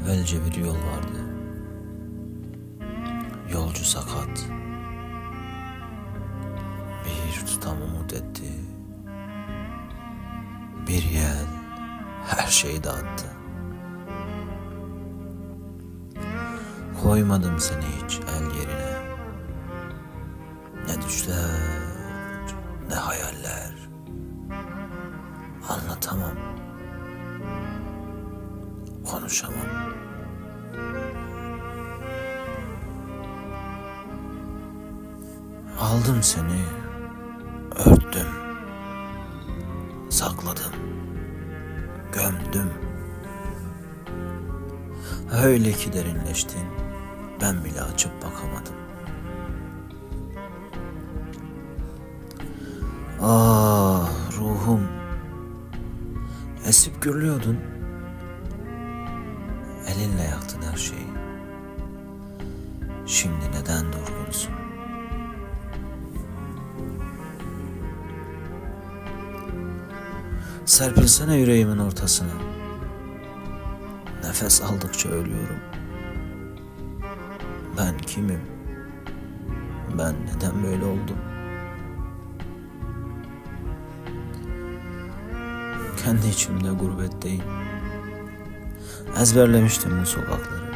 Evvelce bir yol vardı. Yolcu sakat. Bir tutam umut etti. Bir yel her şeyi dağıttı. Koymadım seni hiç el yerine. Ne düşler, ne hayaller. Anlatamam. Konuşamam. Aldım seni, örttüm, sakladım, gömdüm. Öyle ki derinleştin, ben bile açıp bakamadım. Ah ruhum, esip gürlüyordun. Elinle yaktın her şeyi. Şimdi neden durgunsun? Serpilsene yüreğimin ortasına. Nefes aldıkça ölüyorum. Ben kimim? Ben neden böyle oldum? Kendi içimde gurbetteyim. Ezberlemiştim bu sokakları.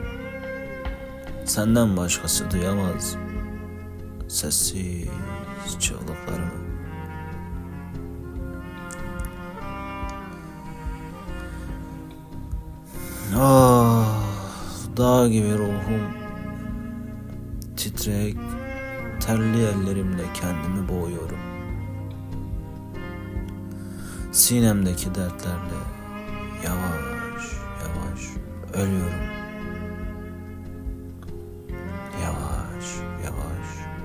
Senden başkası duyamaz sessiz çığlıklarımı. Ah, dağ gibi ruhum, titrek, terli ellerimle kendimi boğuyorum. Sinemdeki dertlerle yavaş yavaş ölüyorum. Yavaş yavaş